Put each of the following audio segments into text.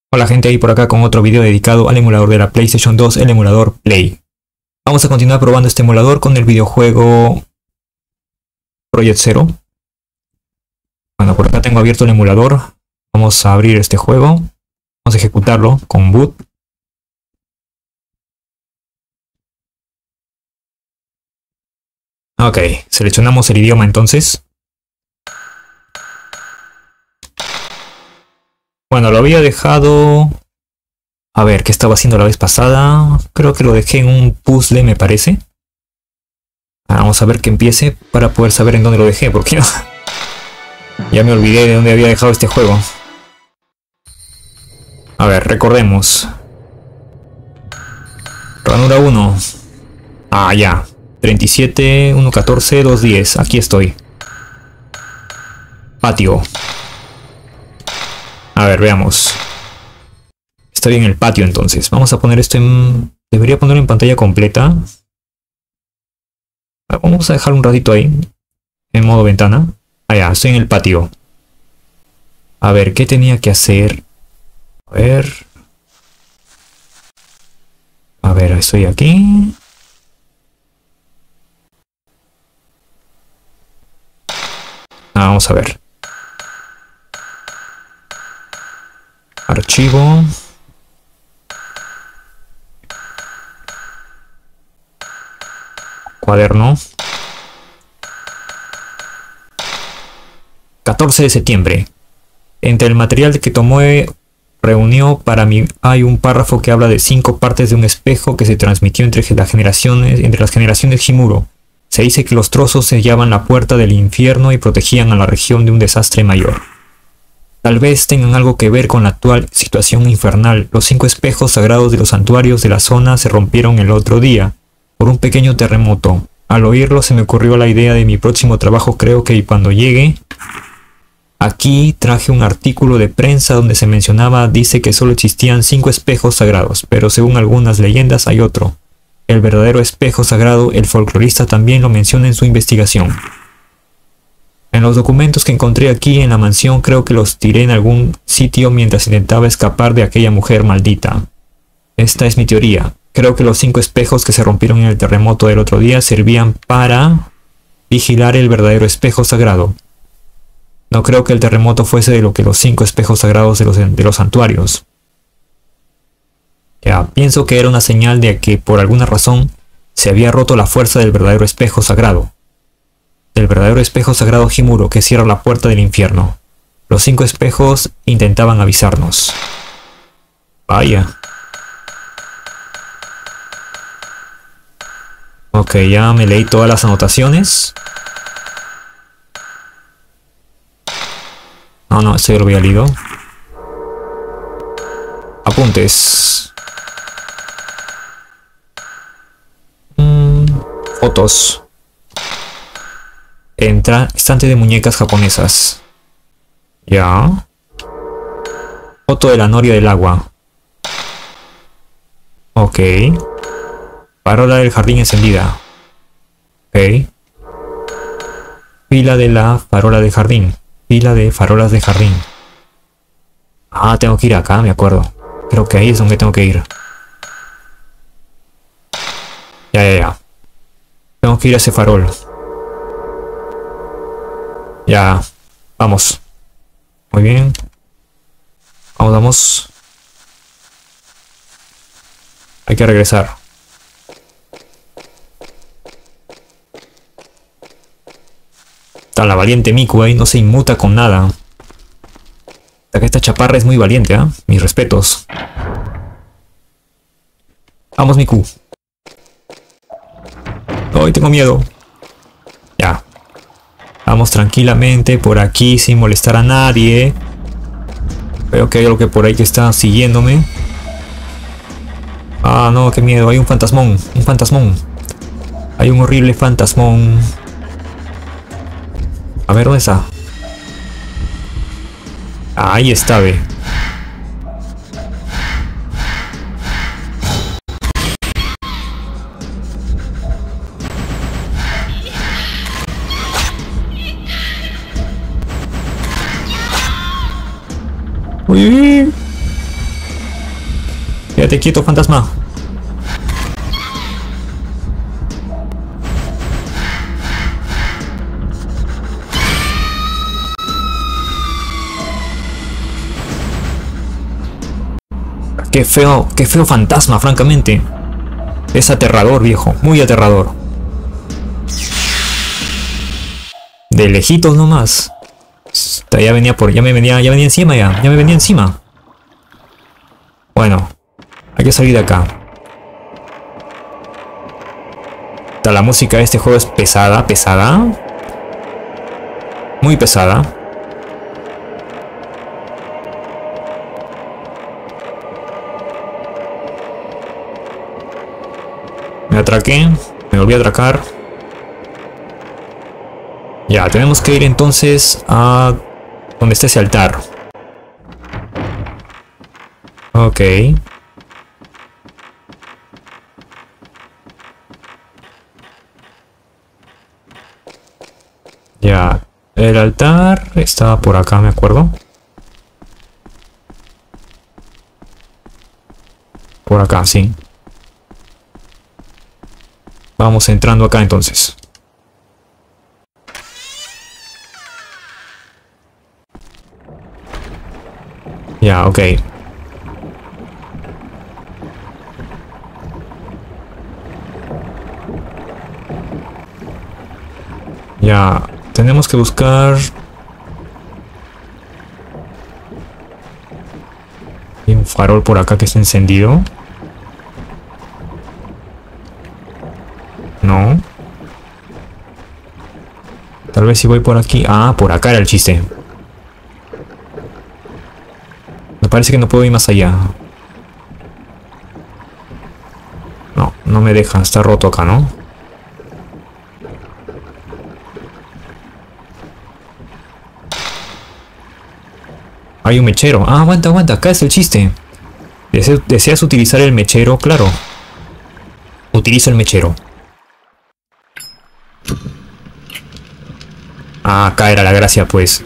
Hola gente, ahí por acá con otro video dedicado al emulador de la PlayStation 2, el emulador Play. Vamos a continuar probando este emulador con el videojuego Project Zero. Bueno, por acá tengo abierto el emulador. Vamos a abrir este juego. Vamos a ejecutarlo con boot. Ok, seleccionamos el idioma entonces. Bueno, lo había dejado... A ver, ¿qué estaba haciendo la vez pasada? Creo que lo dejé en un puzzle, me parece. Vamos a ver que empiece para poder saber en dónde lo dejé, porque ya me olvidé de dónde había dejado este juego. A ver, recordemos. Ranura 1. Ah, ya. 37, 114, 210. Aquí estoy. Patio. A ver, veamos. Estoy en el patio entonces. Vamos a poner esto en... Debería ponerlo en pantalla completa. Vamos a dejar un ratito ahí. En modo ventana. Allá, estoy en el patio. A ver, ¿qué tenía que hacer? A ver, estoy aquí. Vamos a ver. Archivo. Cuaderno. 14 de septiembre. Entre el material que tomó reunió para mí hay un párrafo que habla de 5 partes de un espejo que se transmitió entre las generaciones Himuro. Se dice que los trozos sellaban la puerta del infierno y protegían a la región de un desastre mayor. Tal vez tengan algo que ver con la actual situación infernal. Los 5 espejos sagrados de los santuarios de la zona se rompieron el otro día por un pequeño terremoto. Al oírlo se me ocurrió la idea de mi próximo trabajo. Creo que cuando llegue aquí traje un artículo de prensa donde se mencionaba, dice que solo existían 5 espejos sagrados, pero según algunas leyendas hay otro. El verdadero espejo sagrado, el folclorista también lo menciona en su investigación. En los documentos que encontré aquí en la mansión creo que los tiré en algún sitio mientras intentaba escapar de aquella mujer maldita. Esta es mi teoría. Creo que los 5 espejos que se rompieron en el terremoto del otro día servían para vigilar el verdadero espejo sagrado. No creo que el terremoto fuese de lo que los 5 espejos sagrados de los santuarios. Ya, pienso que era una señal de que por alguna razón se había roto la fuerza del verdadero espejo sagrado. Del verdadero espejo sagrado Himuro que cierra la puerta del infierno. Los 5 espejos intentaban avisarnos. Vaya. Ok, ya me leí todas las anotaciones. No, esto ya lo había leído. Apuntes. Fotos. Estante de muñecas japonesas. Ya. Foto de la noria del agua. Ok. Farola del jardín encendida. Ok. Fila de la farola del jardín. Fila de farolas de jardín. Ah, tengo que ir acá, me acuerdo. Creo que ahí es donde tengo que ir. Ya. Tengo que ir a ese farol. Ya. Vamos. Muy bien. Vamos. Hay que regresar. Está la valiente Miku ahí, no se inmuta con nada. Esta chaparra es muy valiente, ¿eh? Mis respetos. Vamos, Miku. Ay, tengo miedo. Ya. Vamos tranquilamente por aquí sin molestar a nadie. Veo que hay algo que por ahí que está siguiéndome. Ah, no, qué miedo. Hay un fantasmón. Un fantasmón. Hay un horrible fantasmón. A ver, ¿dónde está? Ahí está, ve. Uy. Quédate quieto, fantasma. Qué feo fantasma, francamente. Es aterrador, viejo, muy aterrador. De lejitos nomás. Ya venía ya venía encima ya me venía encima. Bueno, hay que salir de acá. La música de este juego es pesada. Muy pesada. Me atraqué, me volví a atracar. Ya, tenemos que ir entonces a donde está ese altar. Ok. Ya, el altar estaba por acá, me acuerdo. Por acá, sí. Vamos entrando acá entonces. Ya, ok. Ya, tenemos que buscar... Hay un farol por acá que está encendido. No. Tal vez si voy por aquí... Ah, por acá era el chiste. Me parece que no puedo ir más allá. No, no me deja. Está roto acá, ¿no? Hay un mechero. Ah, aguanta. Acá es el chiste. ¿Deseas utilizar el mechero? Claro. Utiliza el mechero. Ah, acá era la gracia, pues.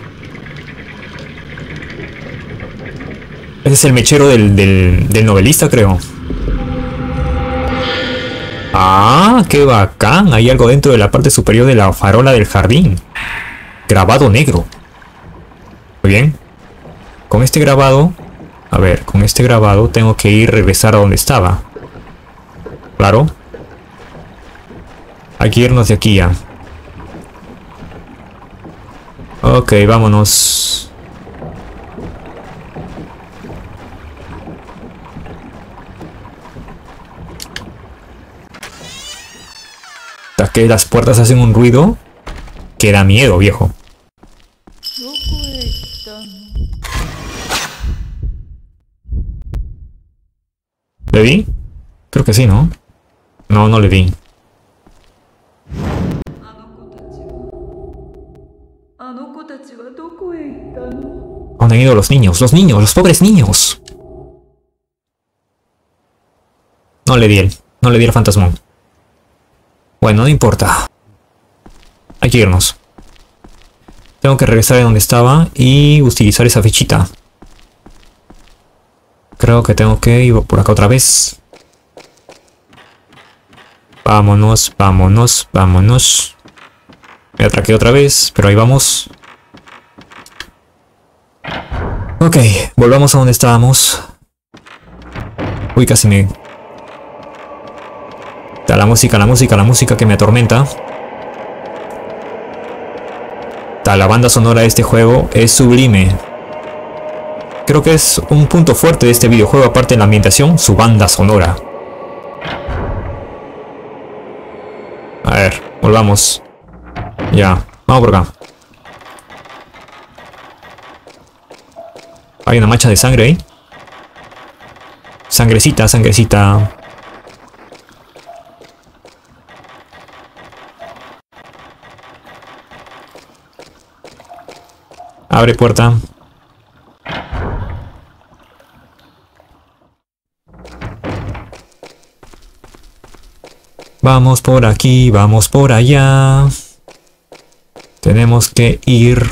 Ese es el mechero del novelista, creo. Ah, qué bacán. Hay algo dentro de la parte superior de la farola del jardín. Grabado negro. Muy bien. Con este grabado... A ver, con este grabado tengo que regresar a donde estaba. Claro. Hay que irnos de aquí ya. Ok, vámonos. Hasta que las puertas hacen un ruido que da miedo, viejo. ¿Le di? Creo que sí, ¿no? No, no le di. ¿Dónde han ido los niños? ¡Los pobres niños! No le di el fantasmón. Bueno, no importa. Hay que irnos. Tengo que regresar a donde estaba y utilizar esa fichita. Creo que tengo que ir por acá otra vez. Vámonos. Me atraqué otra vez, pero ahí vamos. Ok, volvamos a donde estábamos. Uy, casi me... Está la música que me atormenta. La banda sonora de este juego es sublime. Creo que es un punto fuerte de este videojuego, aparte de la ambientación, su banda sonora. A ver, volvamos. Ya, vamos por acá. Hay una mancha de sangre ahí. Sangrecita. Abre puerta. Vamos por aquí, vamos por allá. Tenemos que ir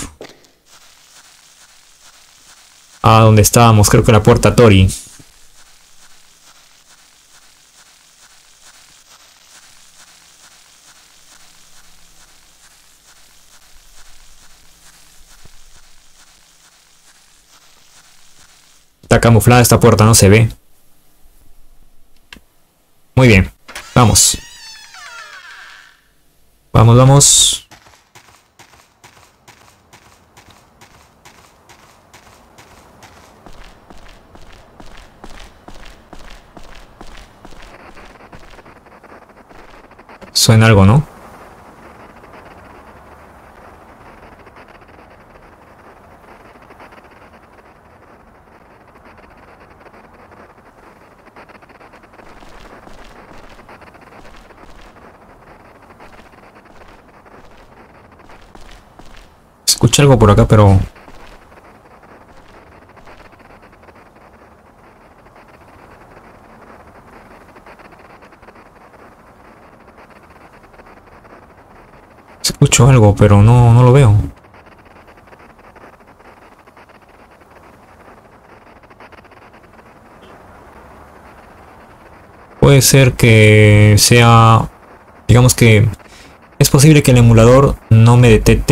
a donde estábamos, creo que la puerta Tori. Está camuflada esta puerta, no se ve. Muy bien. Vamos. Vamos, vamos. Suena algo, ¿no? Escuché algo por acá, pero... Escucho algo, pero no lo veo. Puede ser que sea... Digamos que... Es posible que el emulador no me detecte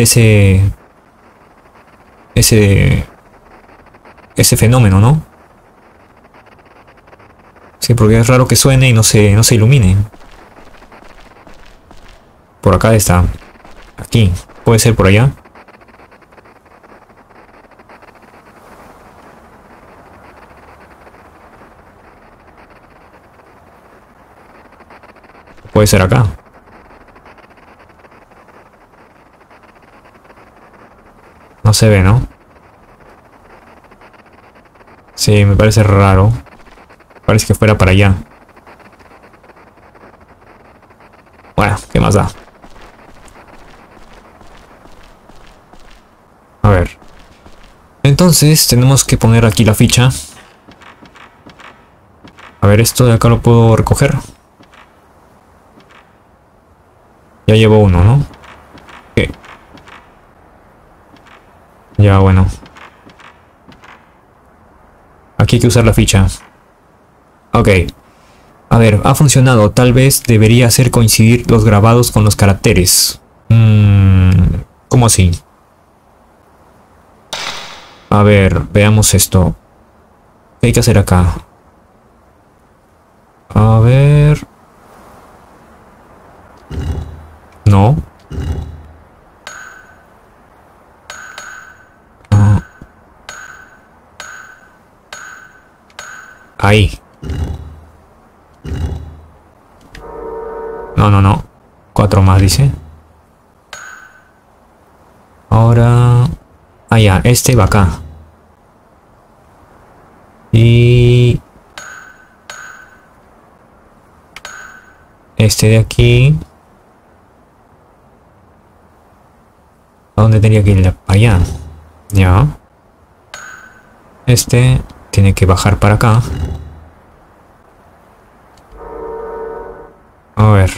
ese fenómeno, ¿no? Sí, porque es raro que suene y no se ilumine. Por acá está. Aquí. Puede ser por allá. Puede ser acá. No se ve, ¿no? Sí, me parece raro. Parece que fuera para allá. Bueno, ¿qué más da? A ver. Entonces tenemos que poner aquí la ficha. A ver, esto de acá lo puedo recoger. Ya llevo uno, ¿no? Ok. Ya, bueno. Aquí hay que usar la ficha. Ok. A ver, ha funcionado. Tal vez debería hacer coincidir los grabados con los caracteres. ¿Cómo así? A ver, veamos esto. ¿Qué hay que hacer acá? A ver... No. Ahí. No. 4 más, dice. Ahora... Ah, ya, este va acá. Y... este de aquí... ¿A dónde tenía que ir? Para allá. Ya. Este tiene que bajar para acá. A ver.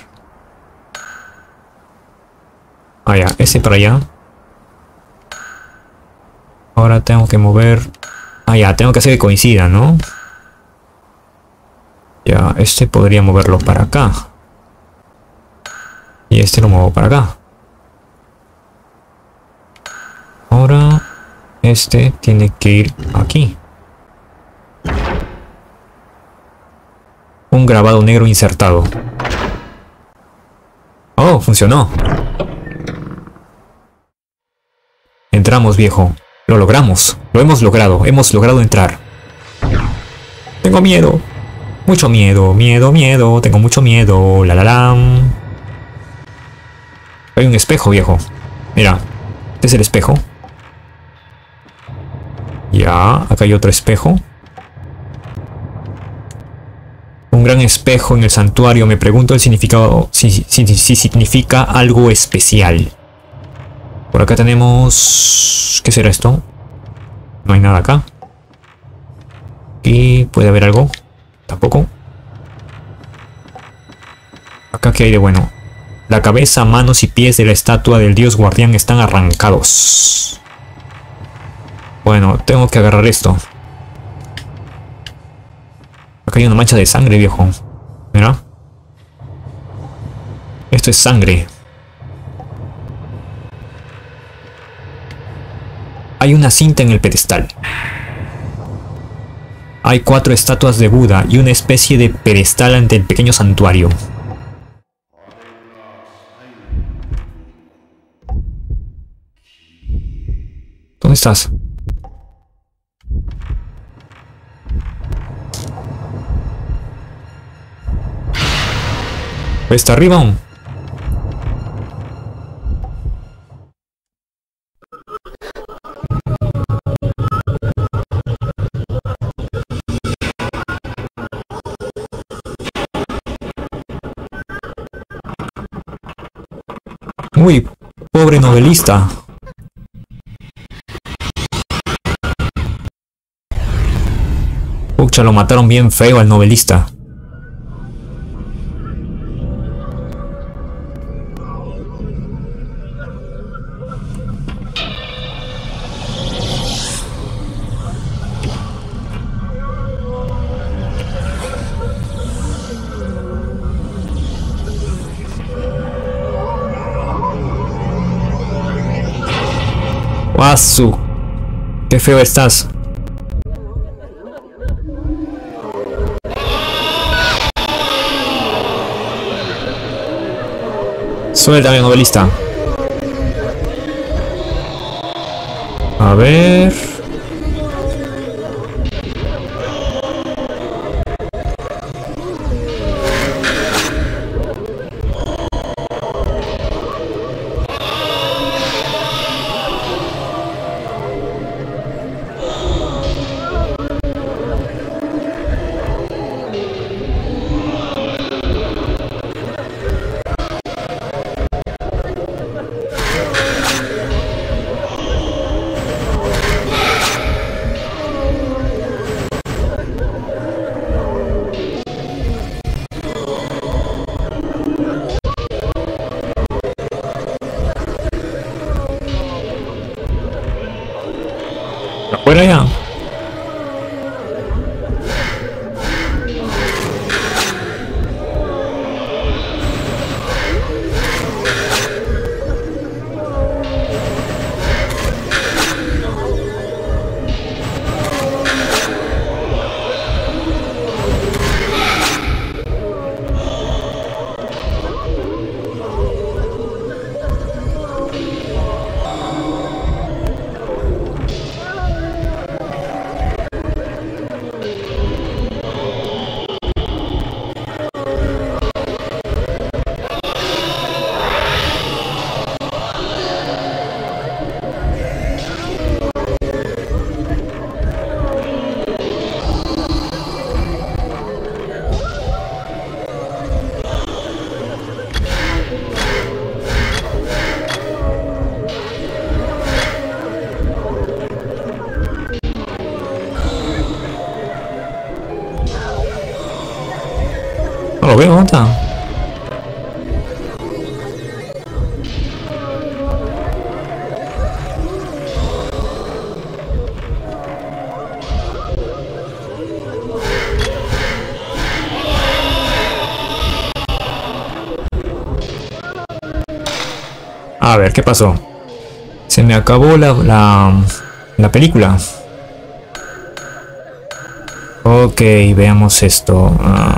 Ah, ya. Este para allá. Ahora tengo que mover... Ah, ya. Tengo que hacer que coincida, ¿no? Ya. Este podría moverlo para acá. Y este lo muevo para acá. Ahora... este tiene que ir aquí. Un grabado negro insertado. Oh, funcionó. Entramos, viejo. Lo logramos. Lo hemos logrado. Hemos logrado entrar. Tengo miedo. Mucho miedo. Miedo. Tengo mucho miedo. La. Hay un espejo, viejo. Mira. Este es el espejo. Ya. Acá hay otro espejo. Un gran espejo en el santuario. Me pregunto el significado. Si significa algo especial. Por acá tenemos... ¿qué será esto? No hay nada acá. ¿Y puede haber algo? Tampoco. Acá, ¿qué hay de bueno? La cabeza, manos y pies de la estatua del dios guardián están arrancados. Bueno, tengo que agarrar esto. Acá hay una mancha de sangre, viejo. Mira. Esto es sangre. Hay una cinta en el pedestal. Hay 4 estatuas de Buda y una especie de pedestal ante el pequeño santuario. ¿Dónde estás? ¿Está arriba aún? Uy, pobre novelista. Pucha, lo mataron bien feo al novelista. ¡Wasu! ¡Qué feo estás! Suéltame, novelista. A ver... Afuera ya. No lo veo, ¿dónde está? A ver, ¿qué pasó? Se me acabó la película. Ok, veamos esto.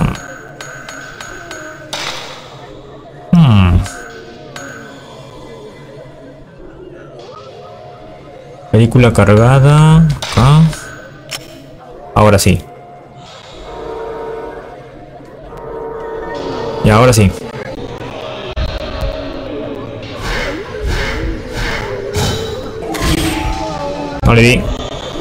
Película cargada. Acá. Ahora sí. Y ahora sí. No le di.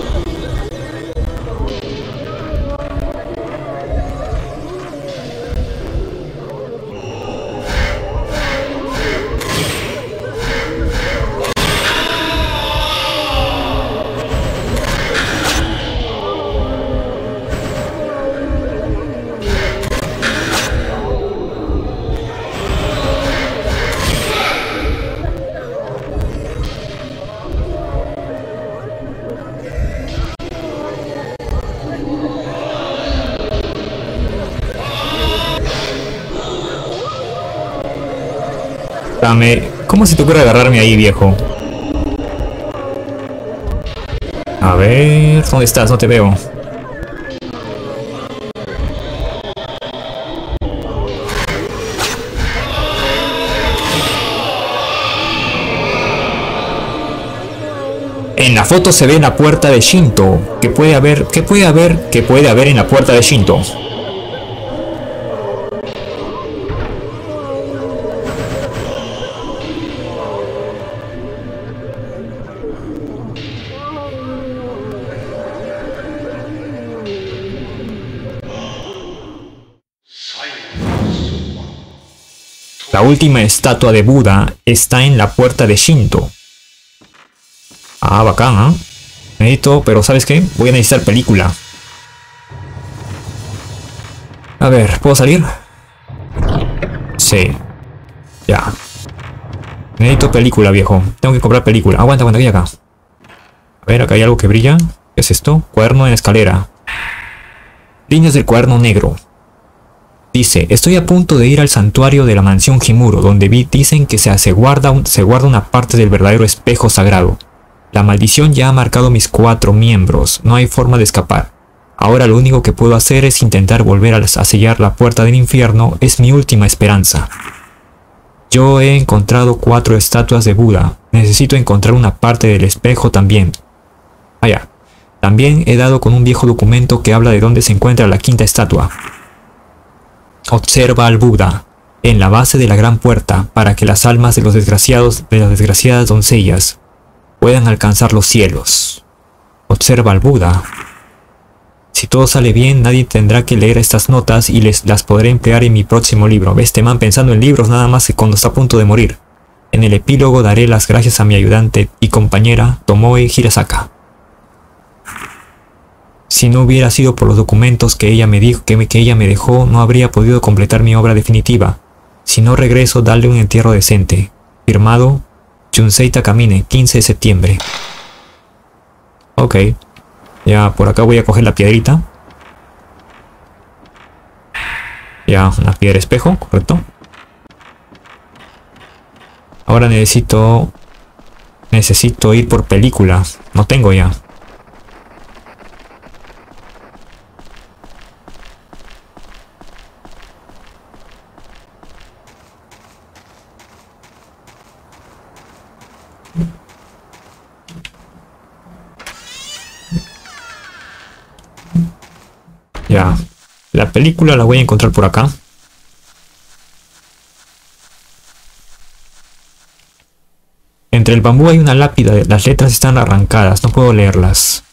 Dame. ¿Cómo se te ocurre agarrarme ahí, viejo? A ver, ¿dónde estás? No te veo. En la foto se ve la puerta de Shinto. ¿Qué puede haber en la puerta de Shinto? La última estatua de Buda está en la puerta de Shinto. Ah, bacán, ¿eh? Necesito, pero ¿sabes qué? Voy a necesitar película. A ver, ¿puedo salir? Sí. Ya. Necesito película, viejo. Tengo que comprar película. Aguanta, ¿qué hay acá? A ver, acá hay algo que brilla. ¿Qué es esto? Cuaderno en escalera. Líneas del cuaderno negro. Dice, estoy a punto de ir al santuario de la mansión Himuro, donde dicen que se guarda una parte del verdadero espejo sagrado. La maldición ya ha marcado mis 4 miembros, no hay forma de escapar. Ahora lo único que puedo hacer es intentar volver a sellar la puerta del infierno, es mi última esperanza. Yo he encontrado 4 estatuas de Buda, necesito encontrar una parte del espejo también. Allá. También he dado con un viejo documento que habla de dónde se encuentra la 5ª estatua. Observa al Buda en la base de la gran puerta para que las almas de las desgraciadas doncellas puedan alcanzar los cielos. Observa al Buda. Si todo sale bien, nadie tendrá que leer estas notas y las podré emplear en mi próximo libro. ¿Ves, este man pensando en libros nada más que cuando está a punto de morir? En el epílogo daré las gracias a mi ayudante y compañera Tomoe Hirasaka. Si no hubiera sido por los documentos que ella me dejó, no habría podido completar mi obra definitiva. Si no regreso, darle un entierro decente. Firmado, Junsei Takamine, 15 de septiembre. Ok. Ya, por acá voy a coger la piedrita. Ya, una piedra espejo, correcto. Ahora necesito ir por película. No tengo ya. Ya, la película la voy a encontrar por acá. Entre el bambú hay una lápida, las letras están arrancadas, no puedo leerlas.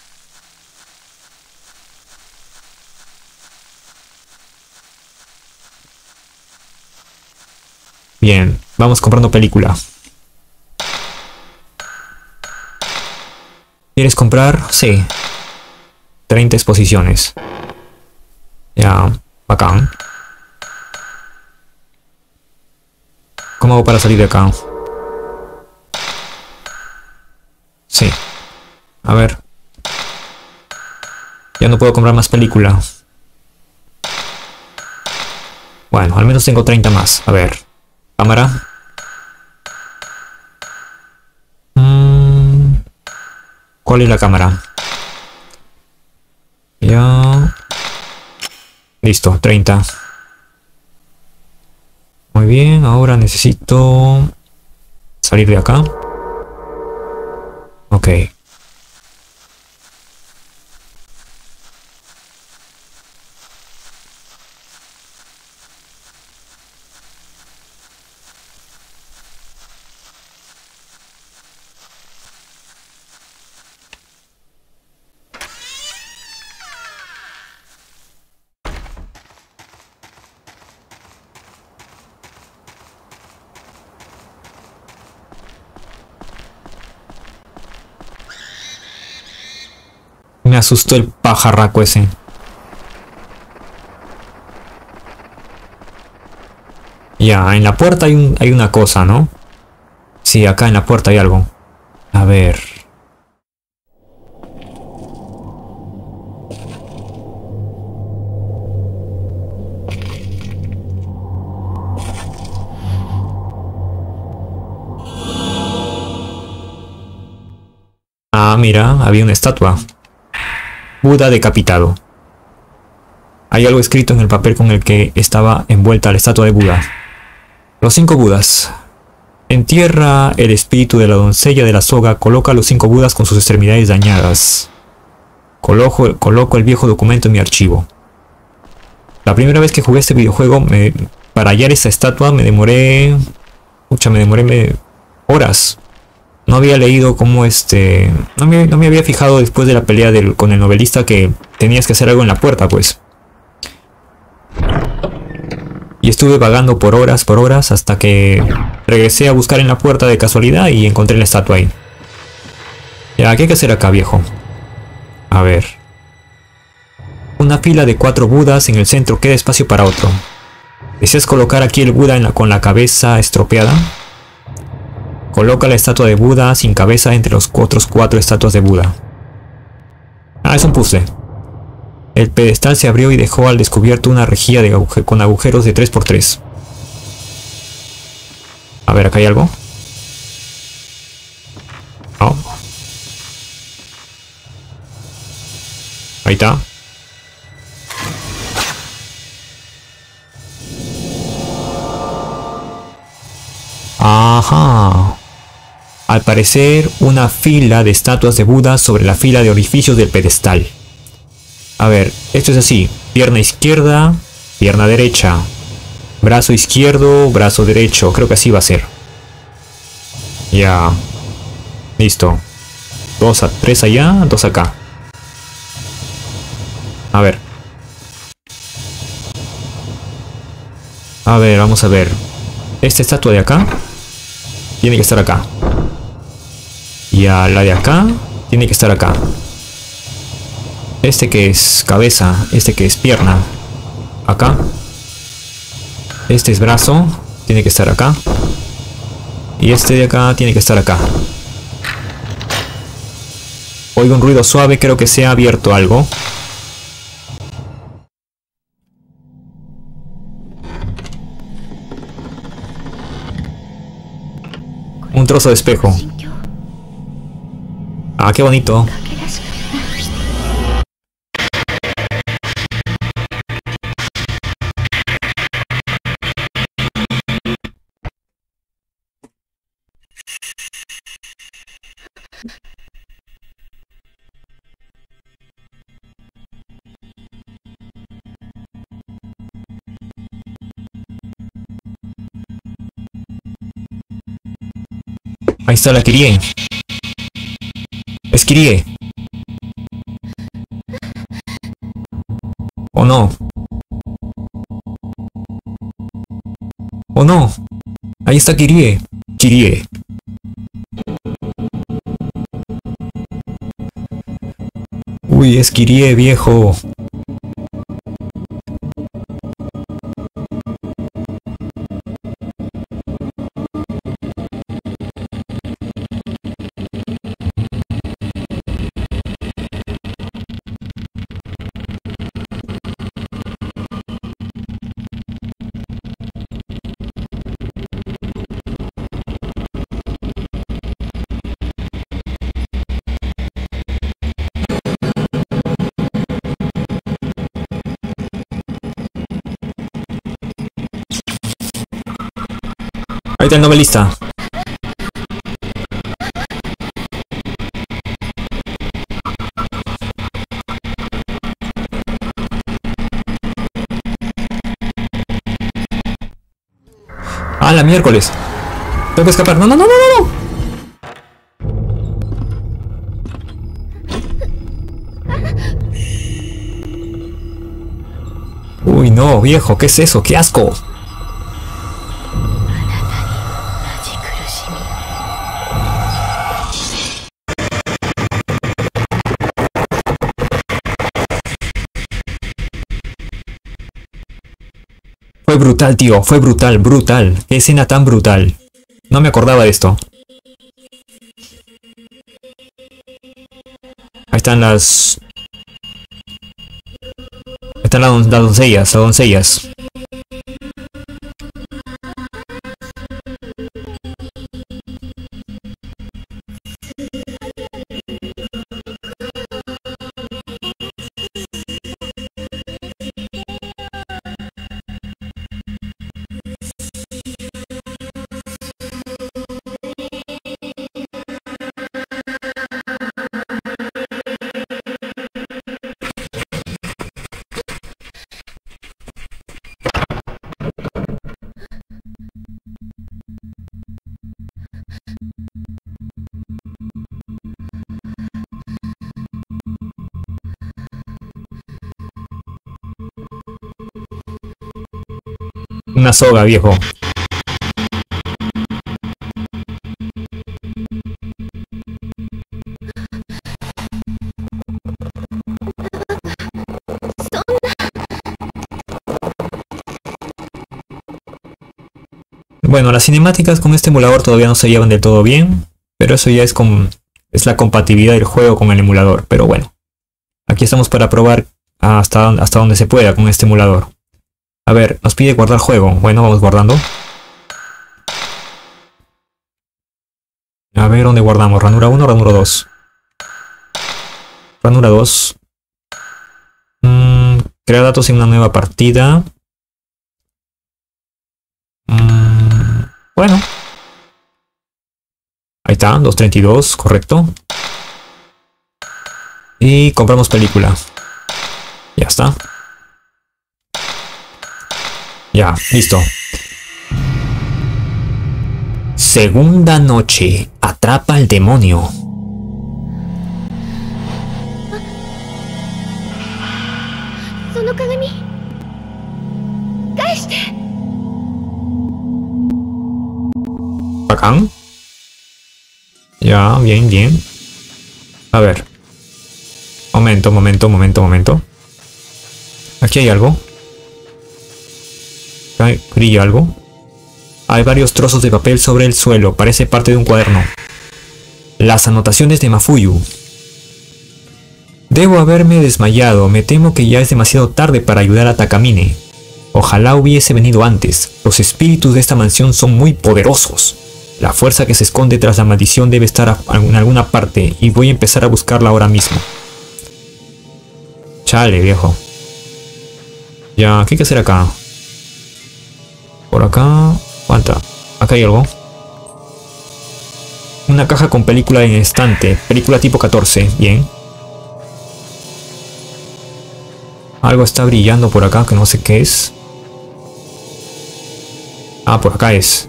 Bien, vamos comprando película. ¿Quieres comprar? Sí. 30 exposiciones. Ya, bacán. ¿Cómo hago para salir de acá? Sí. A ver. Ya no puedo comprar más película. Bueno, al menos tengo 30 más. A ver. Cámara. ¿Cuál es la cámara? Ya. Listo, 30. Muy bien, ahora necesito salir de acá. Ok. Me asustó el pajarraco ese. Ya, en la puerta hay una cosa, ¿no? Sí, acá en la puerta hay algo. A ver. Ah, mira, había una estatua. Buda decapitado. Hay algo escrito en el papel con el que estaba envuelta la estatua de Buda. Los 5 Budas. Entierra el espíritu de la doncella de la soga. Coloca a los 5 budas con sus extremidades dañadas. Coloco el viejo documento en mi archivo. La primera vez que jugué este videojuego, para hallar esta estatua me demoré... me demoré horas. No había leído cómo no me había fijado después de la pelea con el novelista que tenías que hacer algo en la puerta, pues. Y estuve vagando por horas, hasta que regresé a buscar en la puerta de casualidad y encontré la estatua ahí. Ya, ¿qué hay que hacer acá, viejo? A ver. Una fila de 4 budas en el centro, queda espacio para otro. ¿Deseas colocar aquí el Buda con la cabeza estropeada? Coloca la estatua de Buda sin cabeza entre los otros 4 estatuas de Buda. Ah, es un puzzle. El pedestal se abrió y dejó al descubierto una rejilla con agujeros de 3×3. A ver, ¿acá hay algo? No. Ahí está. Ajá. Al parecer, una fila de estatuas de Buda sobre la fila de orificios del pedestal. A ver, esto es así. Pierna izquierda, pierna derecha. Brazo izquierdo, brazo derecho. Creo que así va a ser. Ya. Listo. 3 allá, 2 acá. A ver. A ver, vamos a ver. Esta estatua de acá tiene que estar acá. Y a la de acá tiene que estar acá. Este que es cabeza, este que es pierna, acá. Este es brazo, tiene que estar acá. Y este de acá tiene que estar acá. Oigo un ruido suave, creo que se ha abierto algo. Un trozo de espejo. Ah, qué bonito. Ahí está la Kyrie. Es Kyrie. ¿O no? ¿O no? Ahí está Kyrie. Kyrie. Uy, es Kyrie, viejo. Ahí está el novelista. Ah, la miércoles. Tengo que escapar. No, no, no, no, no. Uy, no, viejo, ¿qué es eso? ¡Qué asco! Fue brutal, tío. Fue brutal, brutal. Qué escena tan brutal. No me acordaba de esto. Ahí están las... Ahí están las doncellas, las doncellas. Una soga, viejo. Bueno, las cinemáticas con este emulador todavía no se llevan del todo bien, pero eso ya es la compatibilidad del juego con el emulador. Pero bueno, aquí estamos para probar hasta donde se pueda con este emulador. A ver, nos pide guardar juego. Bueno, vamos guardando. A ver, ¿dónde guardamos? ¿Ranura 1 o ranura 2? Ranura 2. Crear datos en una nueva partida. Bueno. Ahí está, 232, correcto. Y compramos película. Ya está. Ya, listo. Segunda noche. Atrapa al demonio. Bacán. Ya, bien, bien. A ver. Momento. Aquí hay algo. Brilla algo. Hay varios trozos de papel sobre el suelo. Parece parte de un cuaderno. Las anotaciones de Mafuyu. Debo haberme desmayado. Me temo que ya es demasiado tarde para ayudar a Takamine. Ojalá hubiese venido antes. Los espíritus de esta mansión son muy poderosos. La fuerza que se esconde tras la maldición debe estar en alguna parte. Y voy a empezar a buscarla ahora mismo. Chale, viejo. Ya, ¿qué hay que hacer acá? Por acá... ¿Cuánta? Acá hay algo. Una caja con película en estante. Película tipo 14. Bien. Algo está brillando por acá que no sé qué es. Ah, por acá es.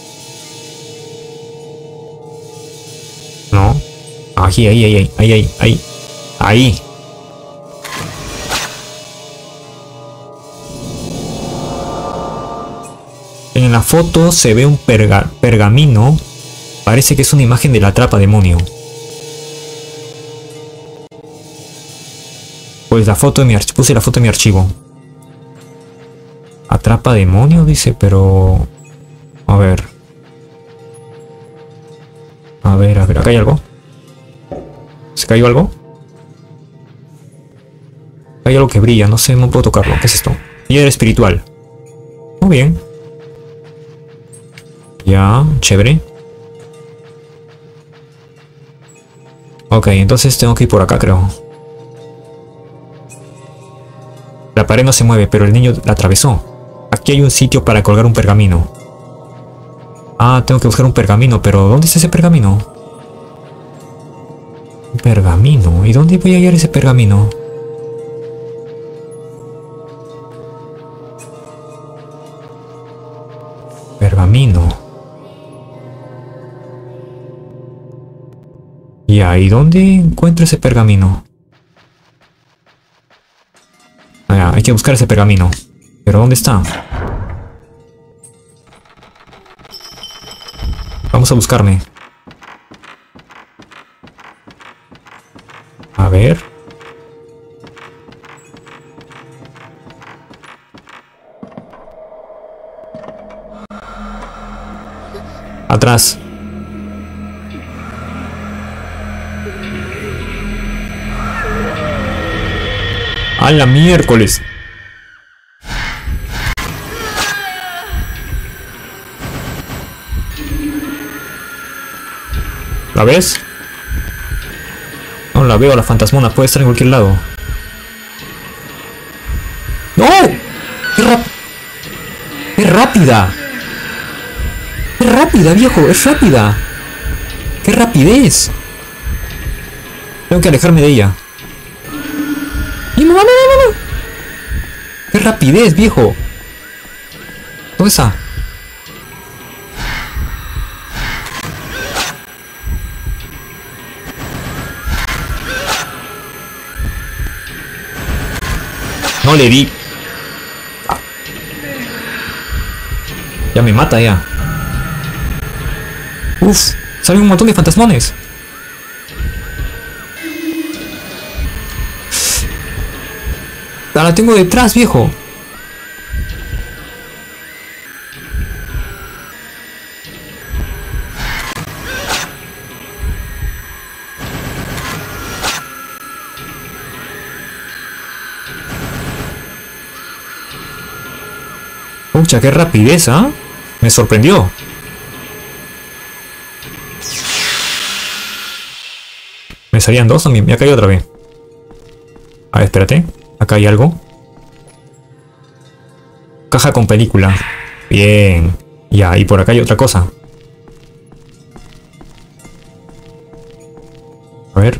No. Ahí. En la foto se ve un pergamino. Parece que es una imagen de la atrapa demonio. Pues la foto de mi archivo. Puse la foto de mi archivo. Atrapa demonio, dice, pero... A ver. Acá hay algo. ¿Se cayó algo? Hay algo que brilla, no sé, no puedo tocarlo. ¿Qué es esto? Líder espiritual. Muy bien. Ya, chévere. Ok, entonces tengo que ir por acá, creo. La pared no se mueve, pero el niño la atravesó. Aquí hay un sitio para colgar un pergamino. Ah, tengo que buscar un pergamino, pero ¿dónde está ese pergamino? Un pergamino. ¿Y dónde voy a hallar ese pergamino? Pergamino. Ya, ¿y dónde encuentro ese pergamino? Ah, hay que buscar ese pergamino. ¿Pero dónde está? Vamos a buscarme. A ver. Atrás. ¡A la miércoles! ¿La ves? No la veo, la fantasmona puede estar en cualquier lado. ¡No! ¡Qué rápida! ¡Qué rápida, viejo! ¡Es rápida! ¡Qué rapidez! Tengo que alejarme de ella. ¡Y mamá, no! ¡Qué rapidez, viejo! ¿Dónde está? No le di. Ya me mata ya. Uf, salen un montón de fantasmones. La tengo detrás, viejo. Pucha, qué rapidez, ¿ah? Me sorprendió. Me salían dos también. Me ha caído otra vez. A ver, espérate. Acá hay algo. Caja con película. Bien. Ya, y por acá hay otra cosa. A ver.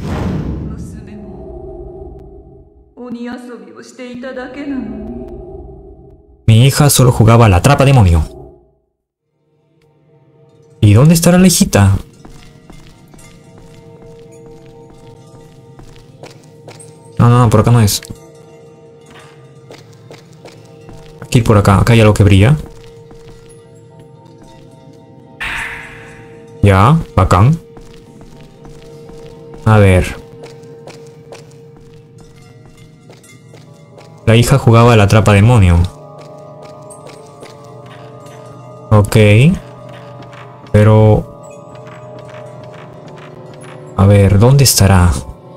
Mi hija solo jugaba a la atrapa demonio. ¿Y dónde estará la hijita? No, por acá no es. Aquí por acá. Acá hay algo que brilla. Ya, bacán. A ver. La hija jugaba a la atrapa demonio. Ok. Pero... a ver, ¿dónde estará?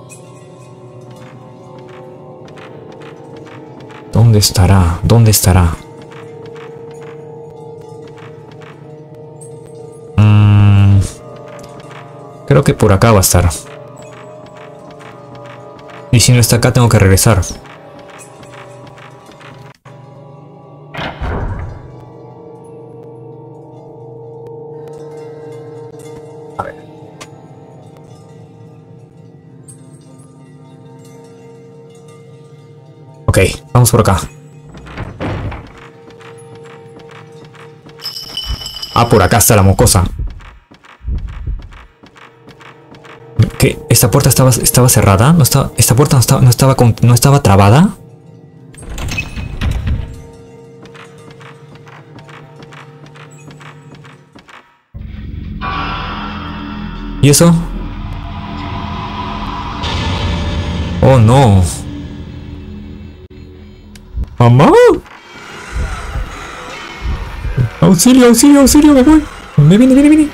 ¿Dónde estará? ¿Dónde estará? Creo que por acá va a estar. Y si no está acá, tengo que regresar. A ver. Ok, vamos por acá. Ah, por acá está la mocosa. ¿Qué? ¿Esta puerta estaba cerrada? ¿No estaba, esta puerta no estaba trabada? ¿Y eso? Oh no. ¡Mamá! ¡Auxilio, auxilio, auxilio! ¡Me voy! ¡Viene!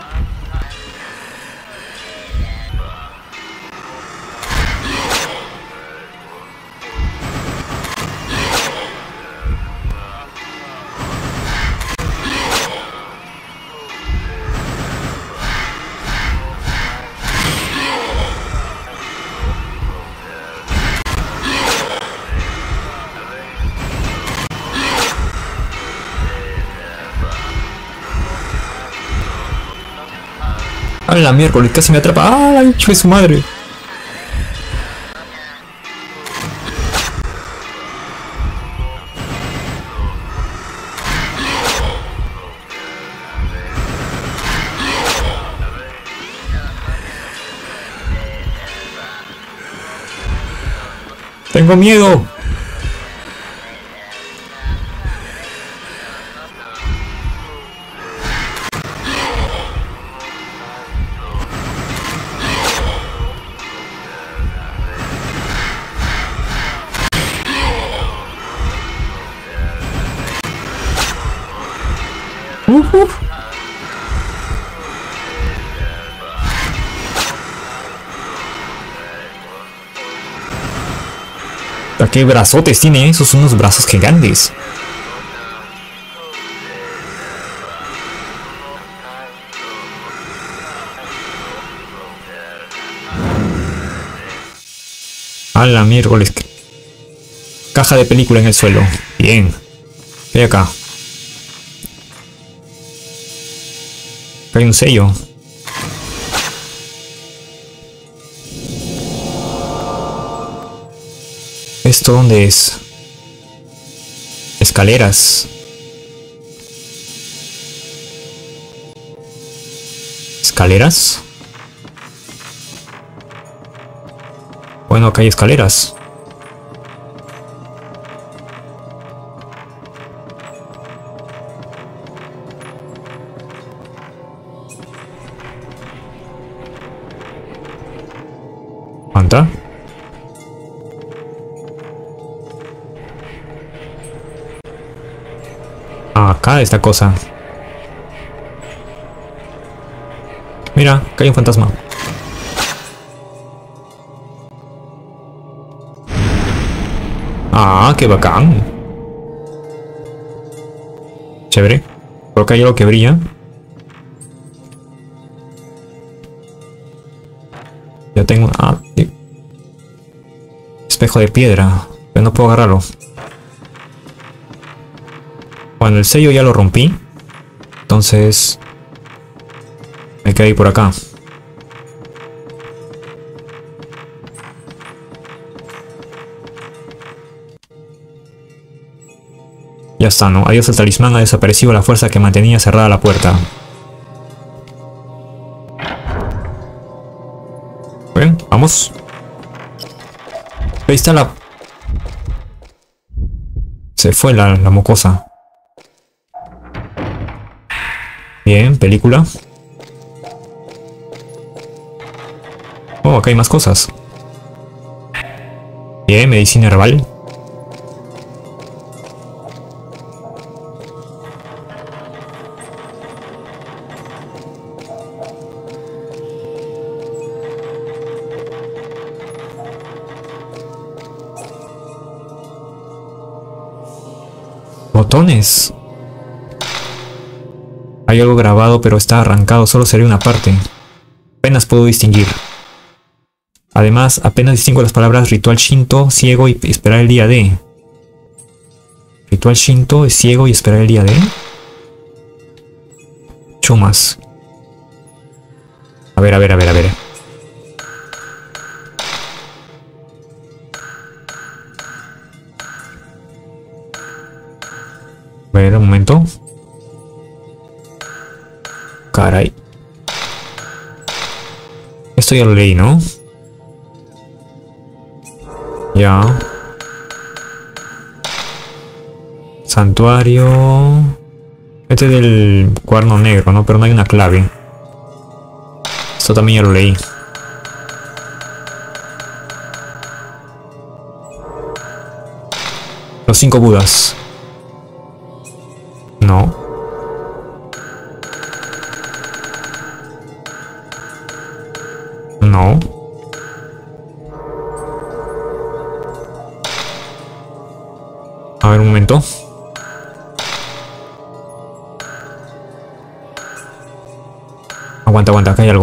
¡A la miércoles! ¡Casi me atrapa! ¡Ah, la bicho de su madre! ¡Tengo miedo! ¿Qué brazotes tiene? Esos son unos brazos gigantes. A la miércoles. Caja de película en el suelo. Bien. ¿Qué hay acá? Hay un sello. ¿Esto dónde es? Escaleras. ¿Escaleras? Bueno, acá hay escaleras. ¿Cuánta? Acá esta cosa. Mira, acá hay un fantasma. Ah, qué bacán. Chévere. Por acá hay algo que brilla. Yo tengo... Ah, sí. Espejo de piedra. Pero no puedo agarrarlo. Bueno, el sello ya lo rompí. Entonces... me quedé por acá. Ya está, ¿no? Adiós al talismán, ha desaparecido la fuerza que mantenía cerrada la puerta. Bien, vamos. Ahí está la... Se fue la mocosa. Bien, película. Oh, acá hay más cosas. Bien, medicina herbal. Botones. Hay algo grabado, pero está arrancado. Solo sería una parte. Apenas puedo distinguir. Además, apenas distingo las palabras ritual Shinto, ciego y esperar el día de. Ritual Shinto es ciego y esperar el día de. Chumas. A ver. A ver, un momento. Caray. Esto ya lo leí, ¿no? Ya. Santuario. Este es del cuerno negro, ¿no? Pero no hay una clave. Esto también ya lo leí. Los 5 Budas. No. No. A ver, un momento. Aguanta, acá hay algo.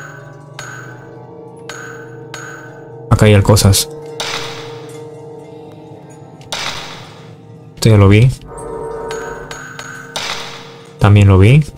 Acá hay cosas. Esto ya lo vi. También lo vi.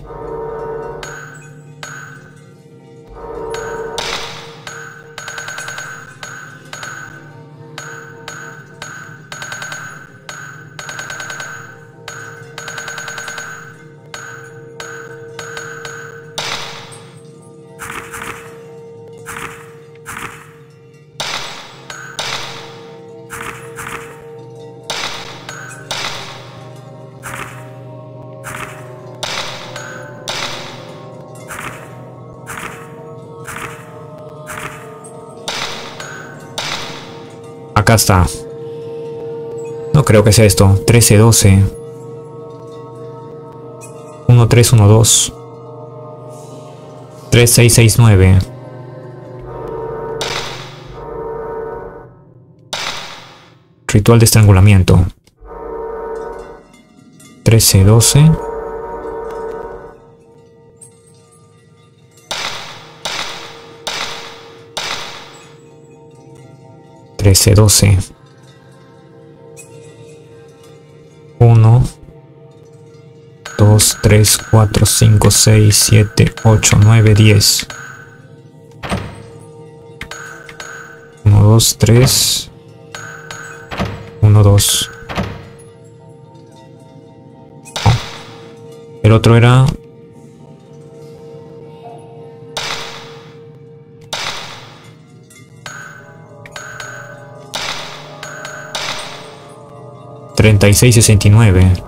Acá está. No creo que sea esto. 1312. 1312. 3669. Ritual de estrangulamiento. 1312. Trece, 12. 1, 2, 3, 4, 5, 6, 7, 8, 9, 10. 1, 2, 3. 1, 2. Oh. El otro era... $36.69.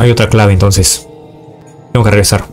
Hay otra clave entonces. Tengo que regresar.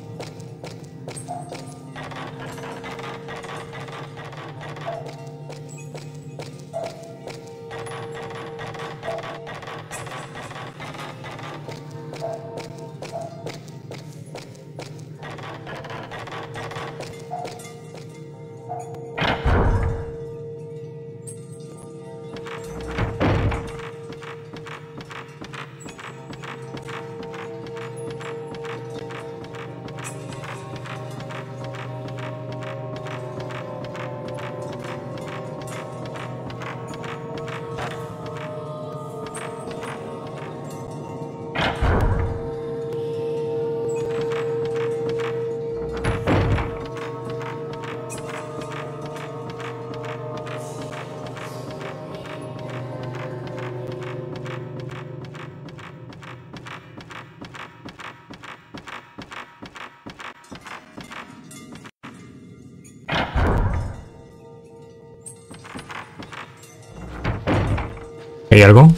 ¿Hay algo?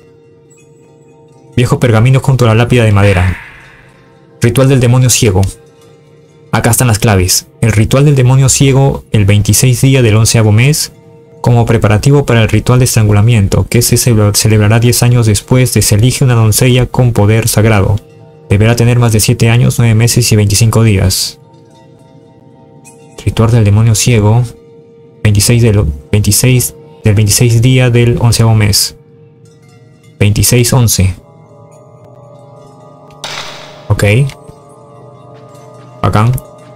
Viejo pergamino junto a la lápida de madera. Ritual del demonio ciego. Acá están las claves. El ritual del demonio ciego, el 26 día del 11º mes, como preparativo para el ritual de estrangulamiento, que se celebrará 10 años después de se elige una doncella con poder sagrado. Deberá tener más de 7 años, 9 meses y 25 días. Ritual del demonio ciego, 26 del 26 día del 11º mes. 26-11. Ok. Bacán.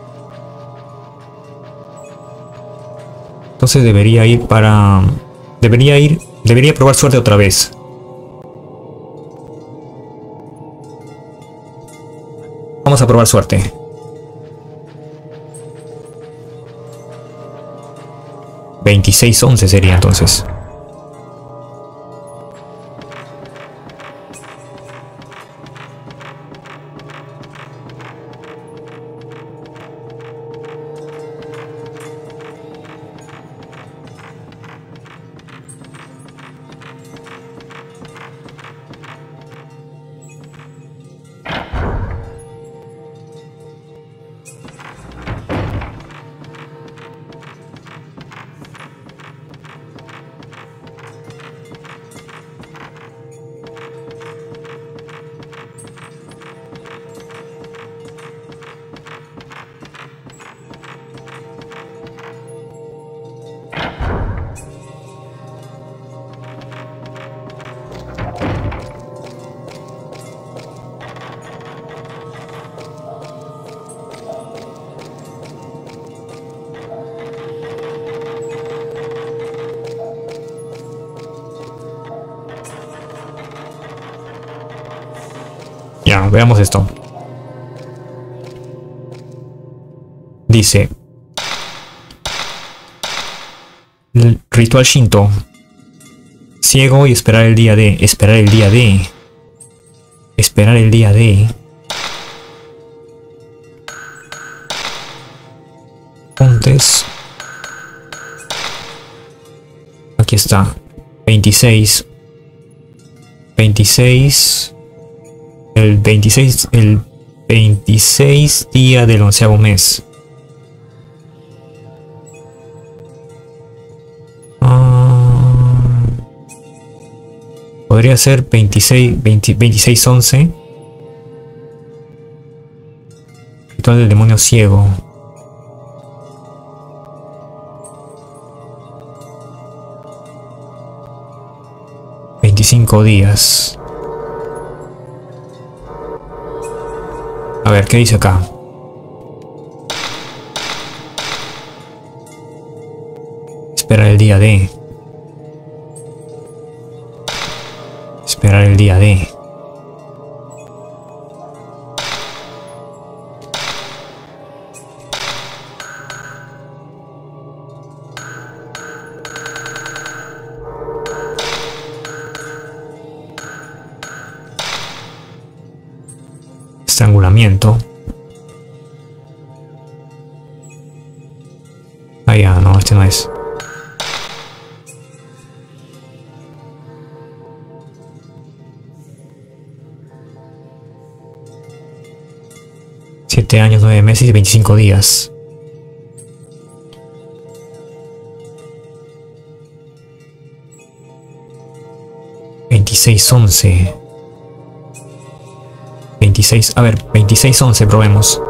Entonces debería ir para... Debería probar suerte otra vez. Vamos a probar suerte. $26-11 sería entonces. Ya, veamos esto. Dice: el ritual Shinto. Ciego y esperar el día de. Esperar el día de. Esperar el día de. Pontes. Aquí está. 26. 26. El 26 día del 11º mes. Podría ser 26-11. Ritual del demonio ciego. $25 días. A ver, ¿qué dice acá? Esperar el día de. Esperar el día de. Estrangulamiento. Ah, ya, no, este no es. 7 años, 9 meses y 25 días. $26.11. 26, a ver, 26.11 probemos.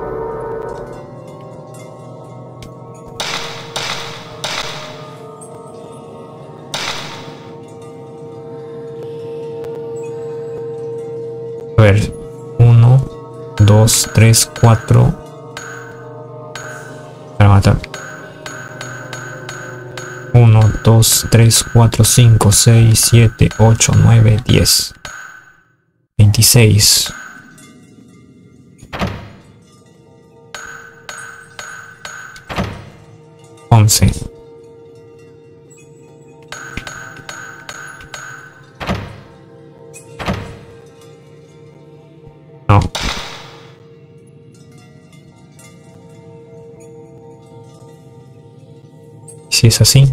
A ver, 1, 2, 3, 4. Para matar. 1, 2, 3, 4, 5, 6, 7, 8, 9, 10. 26. No. Si es así.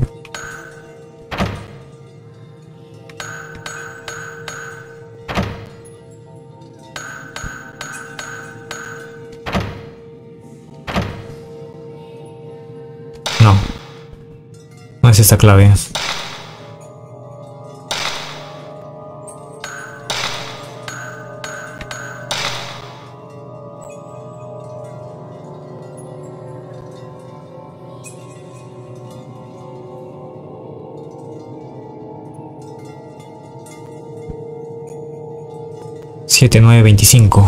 No. No es esta clave. Siete, 9, 25.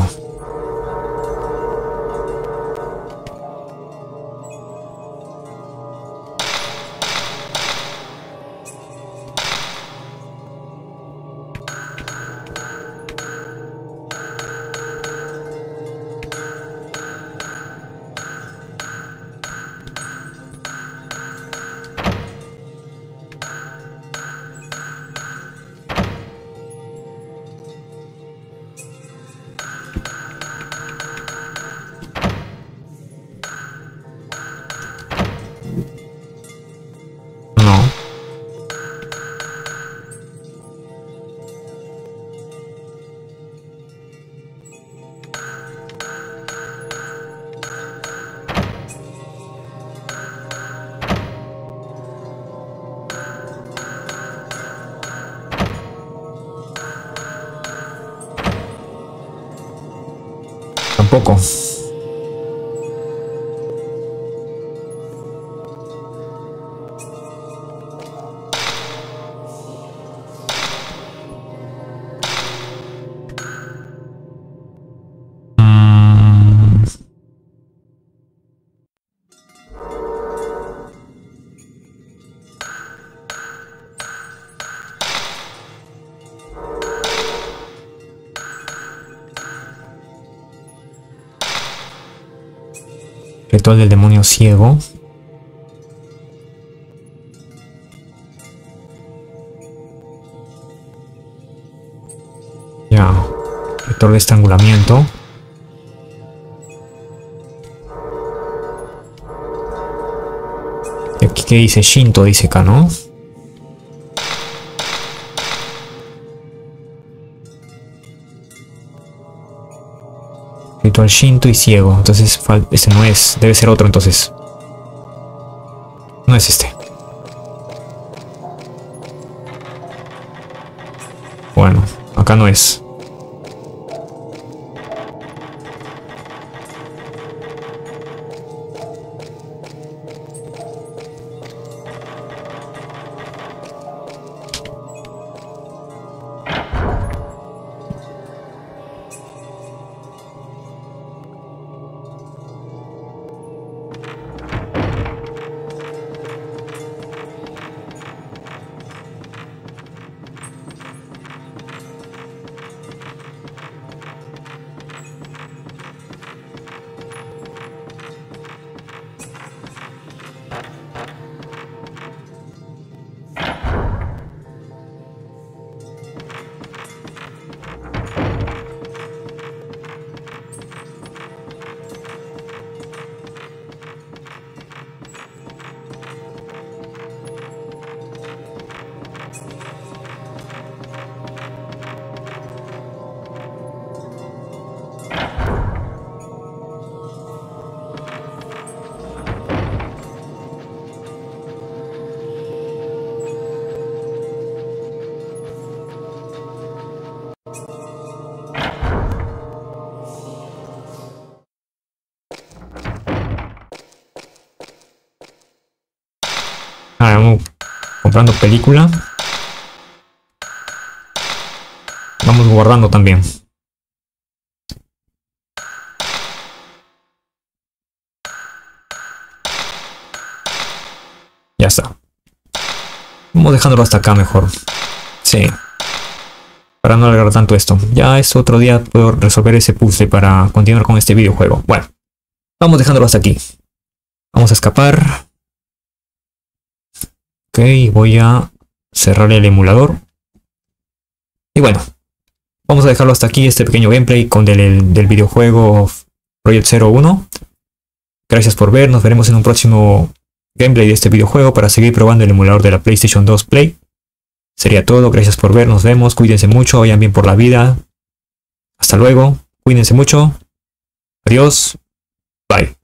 Tampoco. Ritual del demonio ciego. Ya. Ritual de estrangulamiento. ¿Y aquí qué dice? Shinto dice acá, ¿no? Ritual Shinto y ciego. Entonces este no es. Debe ser otro entonces. No es este. Bueno, acá no es. Vamos comprando película. Vamos guardando también. Ya está. Vamos dejándolo hasta acá mejor. Sí. Para no alargar tanto esto. Ya es otro día, puedo resolver ese puzzle para continuar con este videojuego. Bueno, vamos dejándolo hasta aquí. Vamos a escapar. Ok, voy a cerrar el emulador. Y bueno, vamos a dejarlo hasta aquí, este pequeño gameplay con del videojuego Project Zero 1. Gracias por ver, nos veremos en un próximo gameplay de este videojuego para seguir probando el emulador de la PlayStation 2 Play. Sería todo, gracias por ver, nos vemos, cuídense mucho, vayan bien por la vida. Hasta luego, cuídense mucho. Adiós, bye.